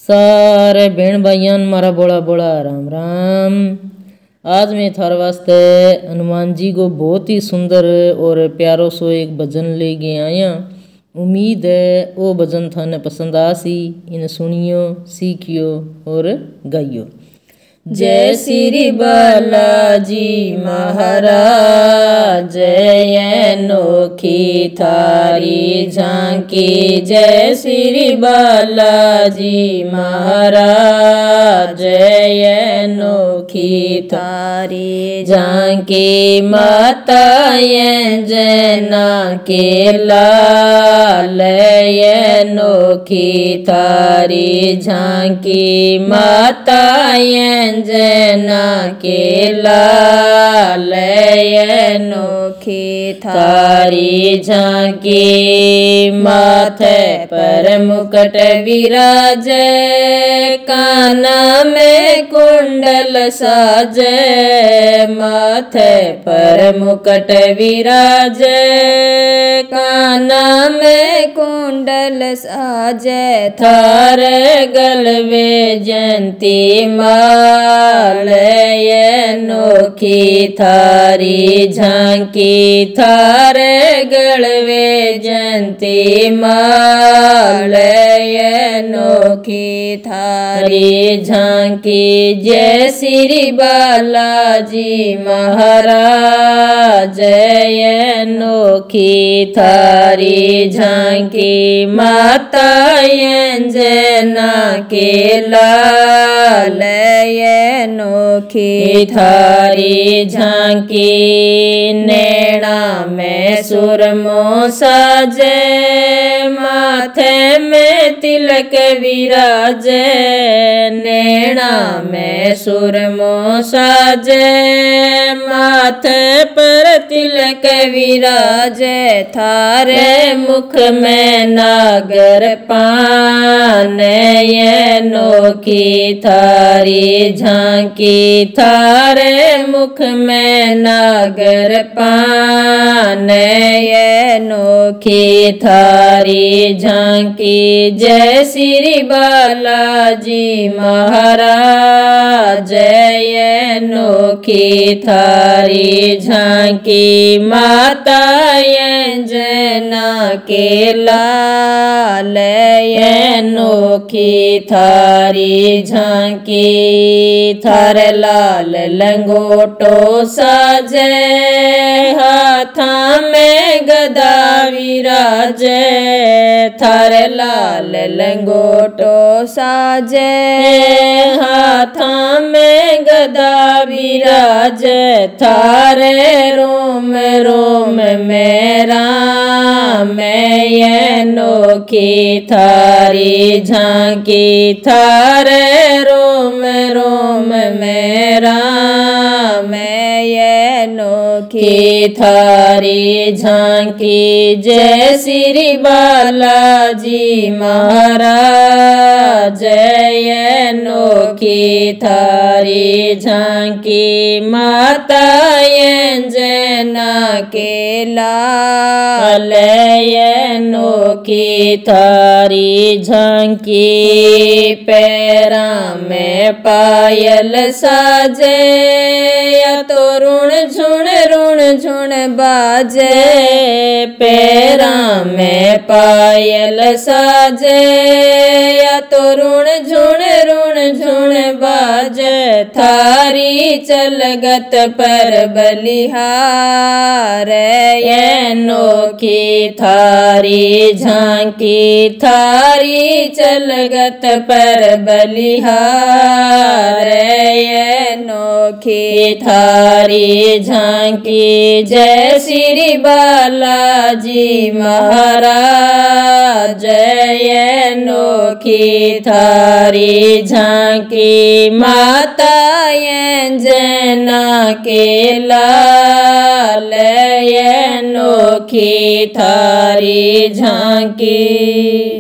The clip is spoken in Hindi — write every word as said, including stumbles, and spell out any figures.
सारे बहन भाइयान मारा बोला बोला राम राम। आज मैं थार वास्ते हनुमान जी को बहुत ही सुंदर और प्यारो सो एक भजन लेके आया। उम्मीद है वो भजन थाने पसंद आसी। इन सुनियो, सीखियो और गाइयो। जय श्री बालाजी महाराज, जय अनोखी थारी झांकी। जय श्री बालाजी महाराज, जय अनोखी थारी झांकी। माताएं जना के लाल, अनोखी थारी झांकी। माताएं जना के लाल, अनोखी थारी झांकी। माथे पर मुकुट विराजे, काना में कुंडल साजे। माथे पर मुकुट विराजे, काना में कुंडल साजे। थारे गलवे जयंती माल, अनोखी थारी झांकी। थारे गलवे जयंती माल, अनोखी थारी झांकी। जय श्री बालाजी महाराज, जय अनोखी थारी झांकी। माताएं जना के लाल, अनोखी थारी झांकी। नैना में सुरमो साजे, माथे में तिलक विराजे। नैना में सुरमो साजे, माथे पर तिलक विराजे। थारे मुख में नागर पान, अनोखी थारी झांकी। थारे मुख में नागर पान, अनोखी थारी झांकी। जय श्री बालाजी महाराज, जय अनोखी थारी झांकी। माताएं जना के लाल, अनोखी थारी झांकी। थार लाल लंगोटो साजे, हाथा में गदा विराजे। थार लाल लंगोटो साजे, हाथा में गदा विराजे। थारे रोम रोम में राम, अनोखी थारी झांकी। थारे रोम रोम में राम, अनोखी थारी झांकी। जय श्री बालाजी महाराज, जय अनोखी थारी झांकी। माताएं जना के लाल, अनोखी थारी झांकी। पैरा में पायल साजे, या तो रुण झुण रुण झुण बाजे। पैरा में पायल साजे, या तो रुण झुण रुण झुण बाजे। थारी चलगत पर बलिहार, अनोखी थारी झांकी। थारी चलगत पर बलिहार, अनोखी थारी झांकी। जय श्री बालाजी महाराज, जय अनोखी थारी झांकी। माताएं जना के लाल, अनोखी थारी झांकी।